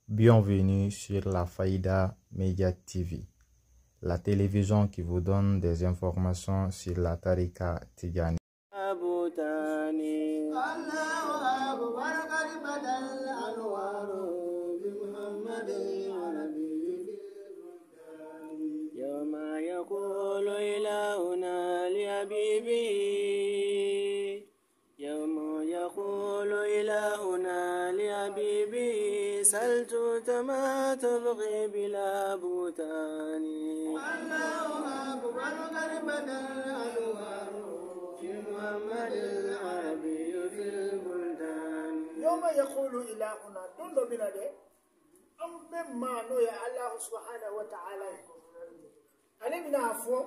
Bienvenue sur la Faïda Media TV, la télévision qui vous donne des informations sur la Tariqa Tijani. سلت ما تبغي بلا بوتان الله أكبر قربت الأنوار في محمد العربي في البلدان يوم يقول إلهنا دون بلده أم بما نويا الله سبحانه وتعالى علمنا عفو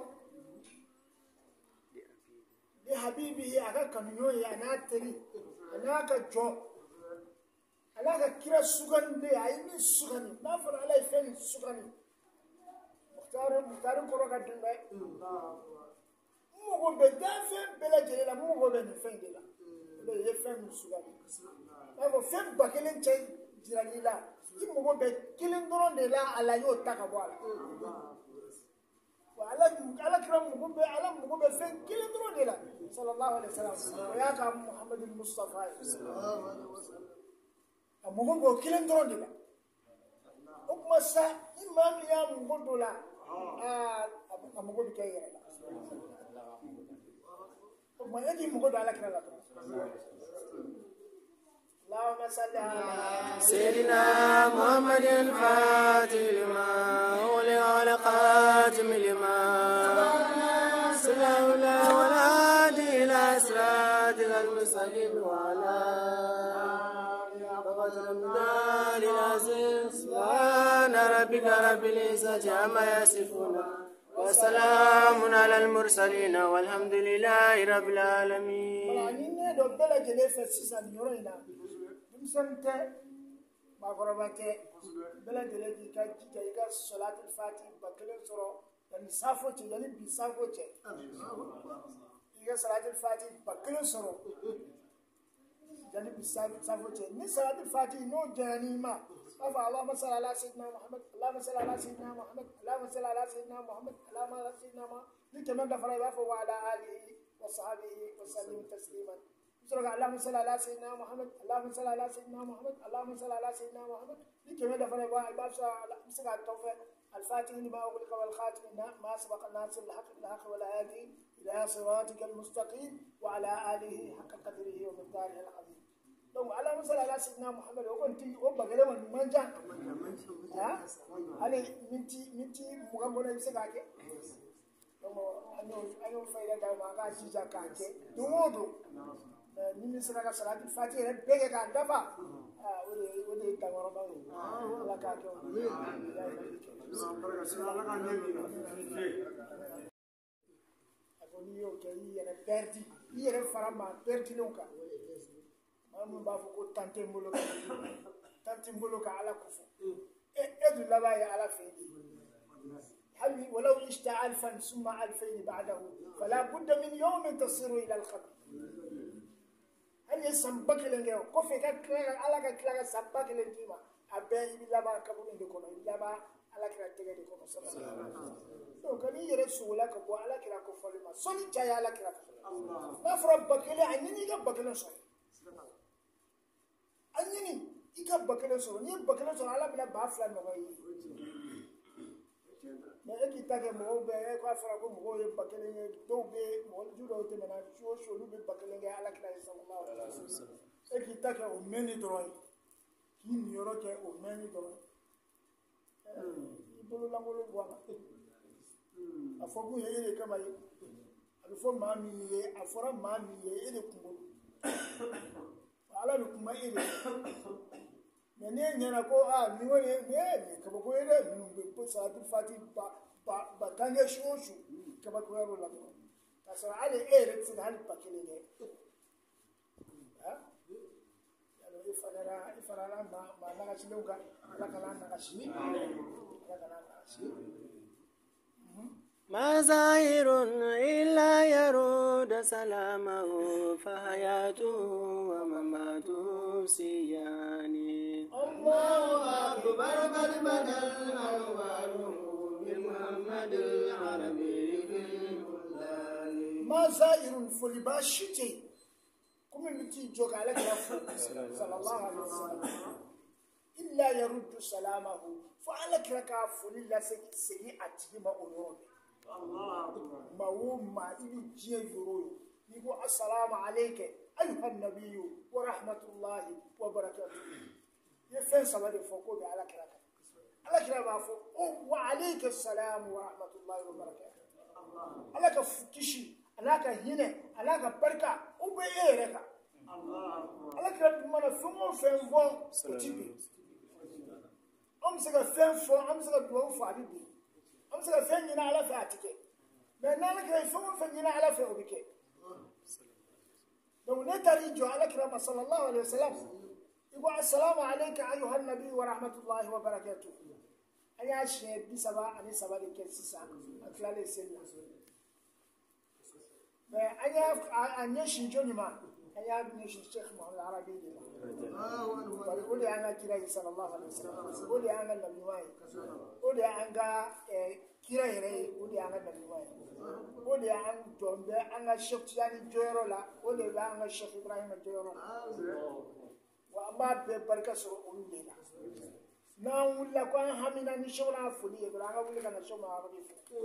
لحبيبه أكاك نويا ناتري أناك جو alaga kira sugande ayni sugani nafar alay fen sugani muhtar ko roga dinde mo be dafe bela jelela mo be ni fen dela be ye fen sugani abo fen bakelen chay jiralila mo be kilen doron dela ala yo takabwala wa ala kira mo be fen kilen doron dela sallallahu alaihi wasallam ya ka muhammadul mustafa sallallahu alaihi wasallam amugo kilen doron de la o kuma sa imam ya mugo do la amugo bi kay la o ma yadi mugo do ala kala la اللهم صل على سيدنا محمد الفاتح لما ولي خاتم لما سلام الله والهادي الى صراطك المستقيم وعلى سبحان ربك رب العزة عما يصفون وسلام على المرسلين والحمد لله رب العالمين. جانب السافوتي من صلاة الفاتحة نو جانيما أفا اللهم صل على سيدنا محمد اللهم صل على سيدنا محمد اللهم صل على سيدنا محمد اللهم على سيدنا محمد لكمان دفر يوافق وعلى آله وصحبه وسلم تسليما اللهم صل على سيدنا محمد اللهم صل على سيدنا محمد اللهم صل على سيدنا محمد لكمان دفر يوافق التوفيق الفاتح لما أغلق والخاتم ما سبق الناس الحق والهادي إلى صراطك المستقيم وعلى آله حق قدره ومقداره العظيم. donc ala musala ala sidna muhammad o gonti o bagale won manja ha ale minti mugambo na bisaka ke donc ano fayda da ma ga jija ka ke dumodo ni misra ka salati fatire bege ka dafa ode tamaro ba ala ka ke agoniyo ke yere perdi yere farama perdi lonka mamun ba ko tante mbolo ka ala kufu edu laba ya ala fidi hali ولو عشت 1000 ثم 2000 بعده فلا بد من يوم تصير الى القبر هل يسبك لنجو كوفي كلا على كلا سبك لنجيما ابي لبا كبو ndikono laba ala kira tege de kono sallallahu donc ni yere sula ko bo ala kira ko folima soni jaya ala kira Allah na fro bakele anini ga bakele so anini ika bakele so ni bakele so ala bila ba flan no yi na eki tage mo be ko afara ko mo ye bakele ni do be mo judo te na sho lu be bakele ga ala kira sallallahu alaihi wasallam eki tage o meni droy ki ni yoro ke o meni droy bolo langolo bwana afogu yeye kama yi afo mami ye afora mami ye ele kungolo ala ni kuma ile nene nyana ko mi woni ne kaba ko yere mi ko sa du fati ba tanya shoshu kaba ko yaro la ko asa ale ere tsin hal pakile ne ha yalo ifara ma na chilunga la kala na shi ما زائر إلا يرود سلامه فحياته ومماته سياني الله أكبر أكبر قد بدا الأنوار بمحمد العربي في البلدان. ما زائر فلباشتي كم التي جوك على صلى الله عليه وسلم إلا يرد سلامه فعلى كركا فللا سيئة ما أنور ما هو ما إلي جي يروي يقول السلام عليك أيها النبي ورحمة الله وبركاته يفين سوالي فوقو على كركا على كركا فوق وعليك السلام ورحمة الله وبركاته على كفكشي على كهنا على كبركة وبيرك على كركا ما نفهمه فين فوق كتبي أمسك فين فوق أمسك دوام فادي أمسك فين ينا على فاتك ما نالك يفهم فين ينا على فوقك لو نتري جو على كرام صلى الله عليه وسلم يقول السلام عليك أيها النبي ورحمة الله وبركاته أنا أشهد بسبب أنا سبب الكنيسة أكلال السنة أنا شنجوني ما أنا ابن الشيخ محمد العربي قولي أنا كراي صلى الله عليه وسلم قولي أنا النبي ماي قولي أنا كراي ري قولي أنا النبي ماي قولي أنا جنب أنا الشيخ يعني جيرولا قولي أنا الشيخ إبراهيم جيرولا وأما ببركة سر أولينا نعم ولا كان همنا نشوفنا فلي برانا ولا كنا نشوفنا عربي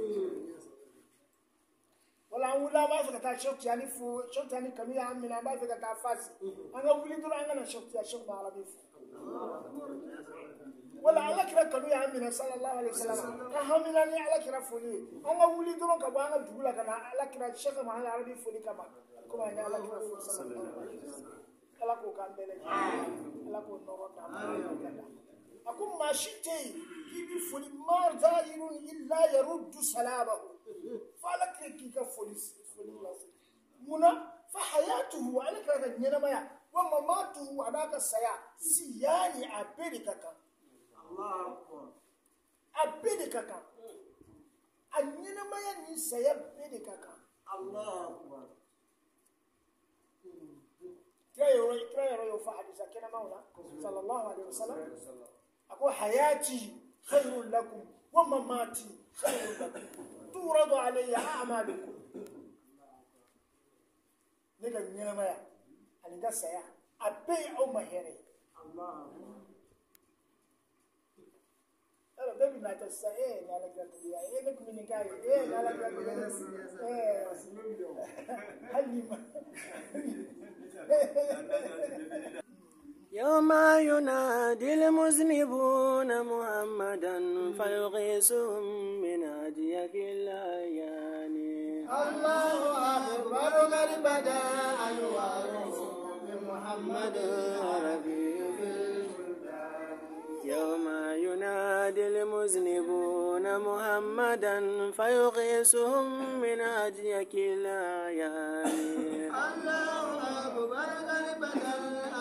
ولا ولا ما في كتاب شوف يعني فو شوف يعني كمية همنا ما في كتاب فاس أنا ولي دول أنا نشوف يا شوف عربي ولا على كذا كمية همنا صلى الله عليه وسلم همنا ني على كذا فلي أنا ولي دول كبانا بقول لك أنا على كذا شيخ ما أنا عربي فلي كمان كم أنا على كذا فلي صلى الله عليه وسلم كلا كو كان بلد كلا كو نور نعم أكون ماشيتي كيف فلي ما زائر إلا يرد سلامه فعلك كيف فلي منا فحياته على كذا جنمايا ومماته على كسيا سياني أبدكك الله أكبر أبدكك الجنمايا نسيا أبدكك الله أكبر كراي روي فاحد كنا مولا صلى الله عليه وسلم أقول حياتي خير لكم ومماتي خير لكم تورد علي أعمالكم نيجا نيمايا أنا ده سيا أبي أو مهري الله أنا ببي ما تسأل نالا كذا إيه لك من كاي إيه نالا كذا إيه هلي يوم ينادي المذنبون محمدا فيغيثهم من هديك الأيان الله أكبر قد بدا أنواره بمحمد العربي في البلدان يوم ينادي المذنبون محمدا فيغيثهم من هديك الأيان الله أكبر قد بدا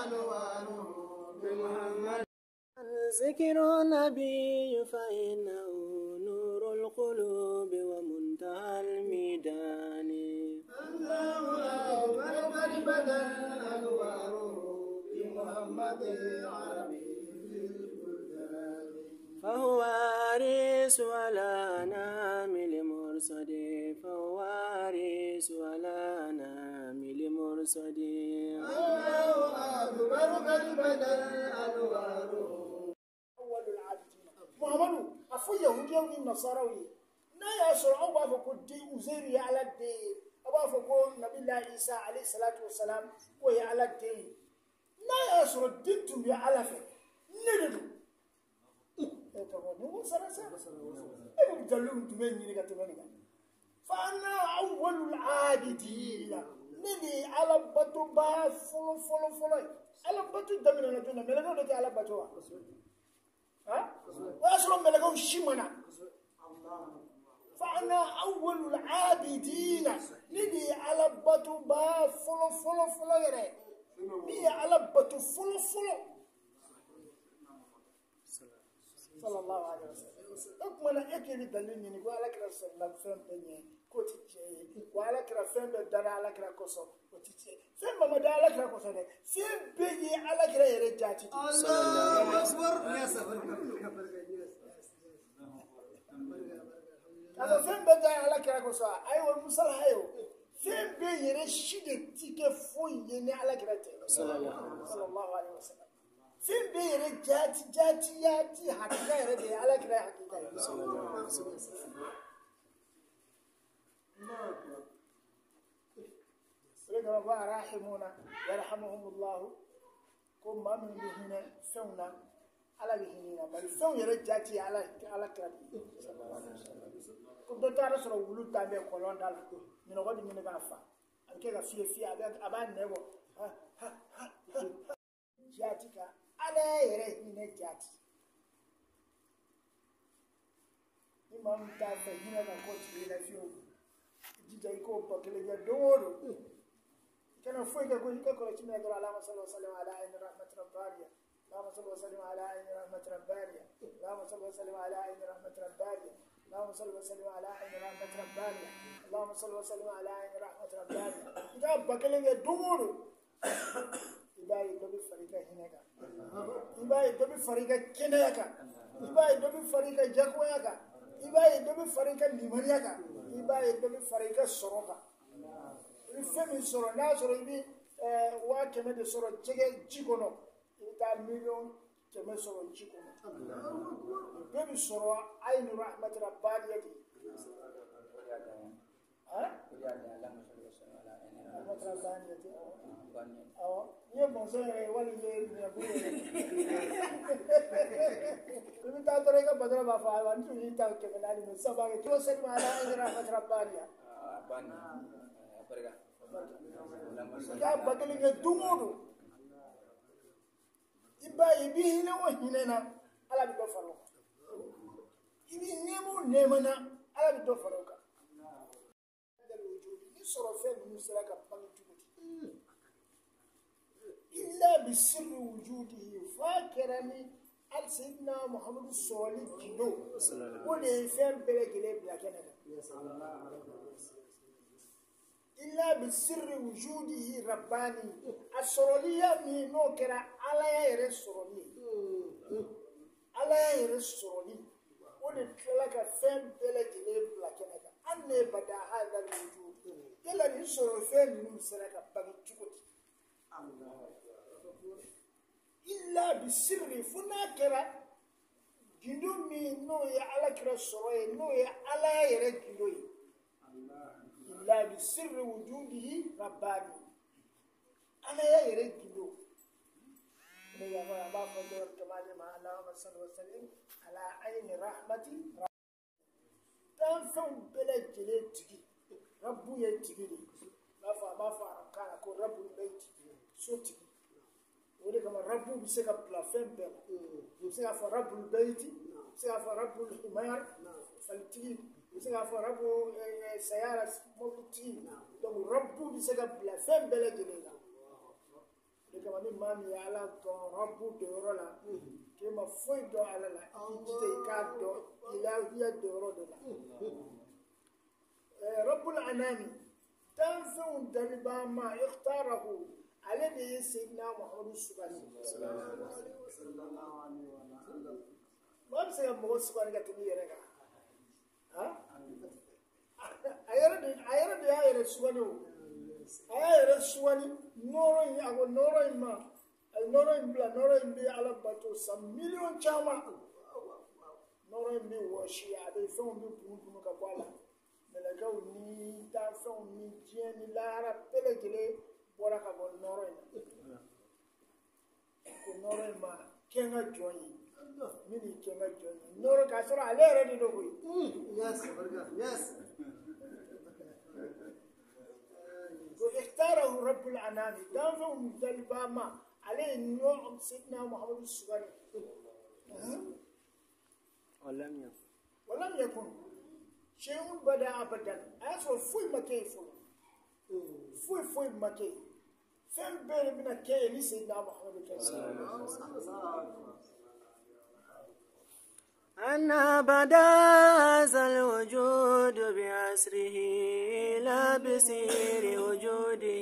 ذكر النبي فإنه نور القلوب ومنتهى الميدان الله أكبر قد بدا أنواره بمحمد العربي في البلدان فهو عريس على نامل مرصد فهو عريس على نامل مرصد الله أكبر قد بدا أنواره محمد أفو يهودي أو النصارى نا يسوع أو بافكو دي أزيري على الدين أو بافكو نبي الله عيسى عليه الصلاة والسلام وهي على الدين نا يسوع الدين تبي على فك ندلو هو سرسا إيه بتجلون تمني نيجا تمني فأنا أول العابدين ندي على بتو با فلو على بتو دمنا نجونا ملنا نجي على بتوها ها وأصلا ملقوا شمنا فأنا أول العابدين ندي على بتو با فلو يرى ندي على بتو فلو sallallahu alaihi wasallam donc mana ekeli dalil ni ko ala kira sallallahu fem ko ti ce ko ala kira fem be dara ala kira ko so ko ti ce fem ma da ala kira ko so ne fem be yi ala kira yere jati Allahu akbar ya sabar alo fem be da ala kira ko so ay won musal hayo fem be yere shide tike fo yene ala kira te sallallahu alaihi wasallam fem be yere jati hakika yere de ala kira hakika sallallahu alaihi wasallam ولكن راحمون يرحمهم الله كم ما من بهنا فونا على بهنا بل فون يرجعتي على كربي كم ترى سر ولود تامي كلون دال من غادي من غافا أنك في أبان نبو جاتك على يرهنا جاتي إمام تافه هنا كوتشي لا فيو جيجي كو بكلي جدورو كان فوق يقول لك كل شيء يقول اللهم صل وسلم على عين رحمة ربانية اللهم صل وسلم على عين رحمة ربانية اللهم صل وسلم على عين رحمة ربانية اللهم صل وسلم على عين رحمة ربانية اللهم صل وسلم على عين رحمة ربانية إذا بكلي دور إذا يدبي فريقة هناك إذا يدبي فريقة كناك إذا يدبي فريقة جاكوياك إذا يدبي فريقة ليمانياك إذا يدبي فريقة سروكا femi soro na soro bi wa keme de soro jege jikono ita million keme soro jikono bebi soro ayni rahmat rabbaniyati rahmat rabbaniyati ye monso wali ye ne bu ni ta tore ka badra ba fa wa ni ta keme na ni sabage to se ma ala ayni rahmat rabbaniya ka bakali ke dumudu iba ibi hine wo hine na ala bi do faro ibi nemu nemana ala bi do faro ka dal wujudi ni soro fe ni saraka bangi tukuti illa bi sirri wujudihi fakirani al sayyidina muhammad sallallahu alaihi wasallam wo de fe bele gele bi akene إلا بسر وجوده رباني السرولية من نوكرا على يرى السرولي على يرى السرولي ونتلقى فين بلد ليب لكنك أني بدأ هذا الوجود إلا نسر فين نمسرك بغيتشوت إلا بسر فناكرا جندو من نوية على كرا السرولي نوية على يرى جندوي لا بسر وجوده رباني أنا يا يرجلو أنا يا ما فدور كمان ما اللهم صل وسلم على عين رحمتي تنفع بلا جلتي ربو يتجي ما فا كان أكون رب البيت صوتي وده كمان ربو بيسكا بلافين بلا بيسكا فرب البيت بيسكا فرب الحمار فلتي بيسكا فرب سيارة موتي donc rabbu bi sega bla fem bele jelela de kama ni mami ala to rabbu de rola ke ma foi do ala la ite ka do ilahiya de rola rabbul anami tanfu daliba ma ikhtarahu alayhi sayyidina muhammad sallallahu alaihi wasallam ma se mo subhanahu ga tuni yerega ha ayara de ayara suwani ayara suwani noro yi ago noro yi ma noro yi bla noro yi bi ala bato sa million chama noro yi bi washi abe fon bi bunu ka kwala melaka ni ta fon ni jeni lara pelegele bora ka bon noro yi ko noro yi ma kenga joyi mini kenga joyi noro ka sura ale re do koy yes yes واختاره رب الأنام دافع مدلبا ما عليه نوع سيدنا محمد السبحانه ولم يكن شيء بدا أبدا أصل فوي مكي فوي مكي فين بين من كي سيدنا محمد أن بدا ذا الوجود بأسره لا بسير وجوده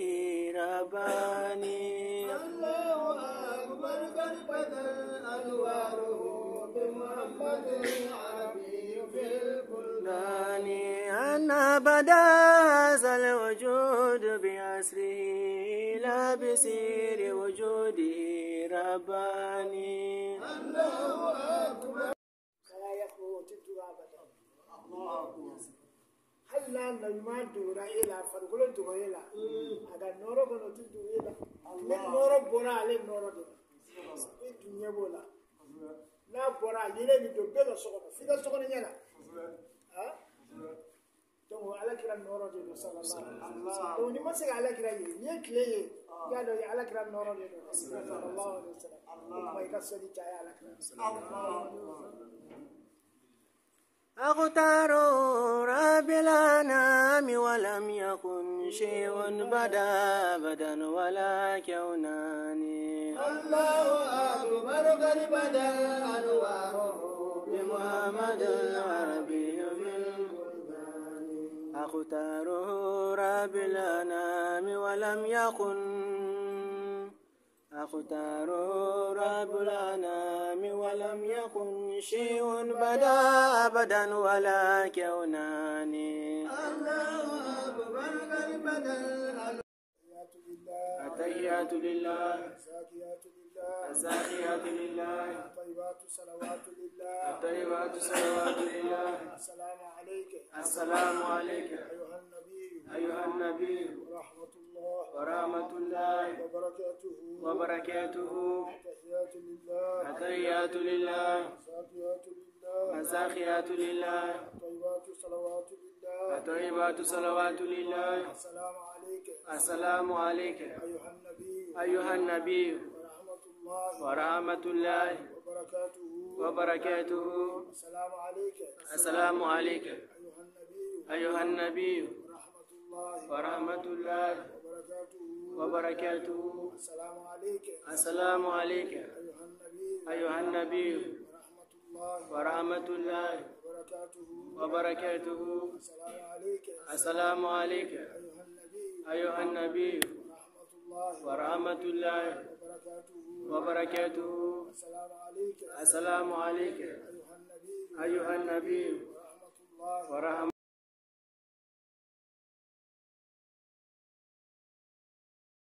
رباني. الله أكبر قد بدا أنواره بمحمد العربي في البلدان. أن بدا ذا الوجود بأسره لا بسير وجوده رباني. الله أكبر لا يخلو تدعى أبدا. هلا لما دورا إلى فرقول دورا إلى هذا نورو كنو تدعى إلى من نورو بورا على نورو دورا الدنيا بولا لا بورا يلا بيدو بيدا سكون فيدا سكون يلا ها تو على كلا نورو دورا صلى الله عليه وسلم تو نما سك على كلا يه كليه يا دو على كلا نورو دورا صلى الله عليه وسلم ما يكسر جاي على كلا أختار رب الأنام ولم يكن شيء بدا ولا كوناني. الله أكبر قد بدا أنواره بمحمد العربي في البلدان. أختار رب الأنام ولم يكن أختار رب الأنام ولم يكن شيء بدا ولا كوناني. الله أكبر قد بدا التحيات لله الزاكيات لله الزاكيات لله الطيبات صلوات لله الطيبات صلوات لله. السلام عليك السلام عليك أيها النبي ورحمة الله وبركاته. التحيات لله الزاكيات لله الطيبات صلوات لله. السلام عليك أيها النبي ورحمة الله وبركاته. السلام عليك أيها النبي ورحمة الله وبركاته. السلام عليك أيها النبي ورحمة الله وبركاته. السلام عليك أيها النبي ورحمة الله وبركاته. السلام عليك أيها النبي ورحمة